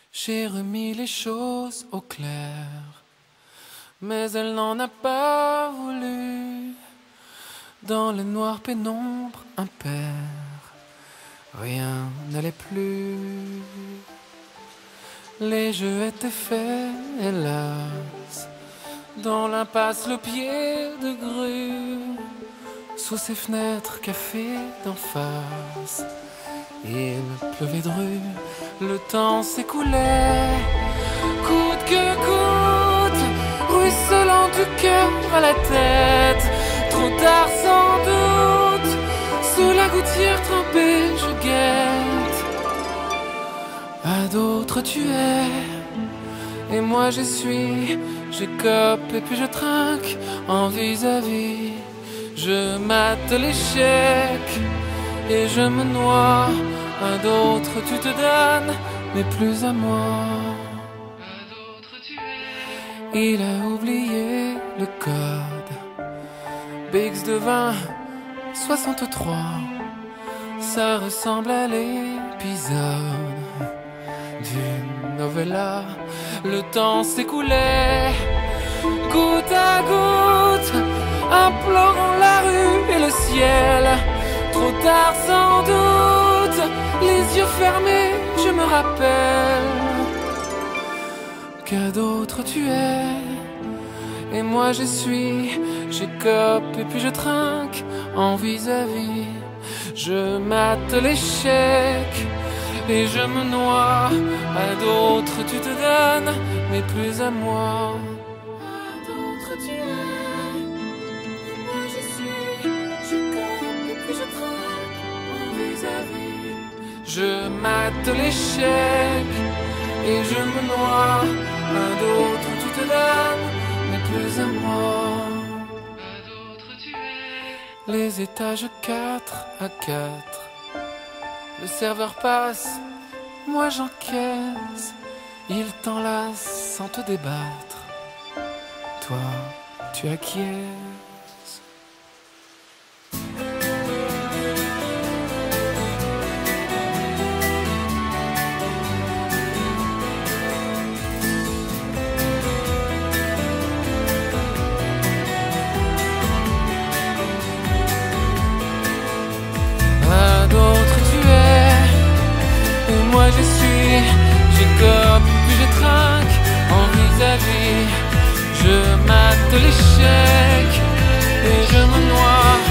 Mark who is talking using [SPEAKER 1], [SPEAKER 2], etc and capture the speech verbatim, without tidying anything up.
[SPEAKER 1] J'ai remis les choses au clair, mais elle n'en a pas voulu. Dans le noir pénombre impair, rien n'allait plus. Les jeux étaient faits, hélas, dans l'impasse le pied de grue. Sous ces fenêtres café d'en face, il pleuvait de rue, le temps s'écoulait. Coûte que coûte, ruisselant du cœur à la tête. Trop tard sans doute, sous la gouttière trempée je guette. À d'autres tu es, et moi j'essuie, j'écope et puis je trinque en vis-à-vis. Je mate l'échec et je me noie. À d'autres tu te donnes, mais plus à moi. À d'autres tu es. Il a oublié le code. Bix de vingt, soixante-trois. Ça ressemble à l'épisode d'une novella. Le temps s'écoulait, goutte à goutte, implorant la rue et le ciel. Trop tard sans doute, les yeux fermés, je me rappelle qu'à d'autres tu es, et moi j'essuie, j'écope et puis je trinque en vis-à-vis. Je mate l'échec et je me noie. À d'autres tu te donnes, mais plus à moi. À d'autres tu es, et moi j'essuie, j'écope et puis je trinque en vis-à-vis. Je mate l'échec et je me noie. À d'autres tu te donnes, mais plus à moi. À d'autres tu es. Les étages quatre à quatre. Le serveur passe, moi j'encaisse. Il t'enlace sans te débattre. Toi, tu acquiesces. À d'autres tu es, et moi je suis, j'écope puis je trinque en vis-à-vis. Je mate l'échec et je me noie.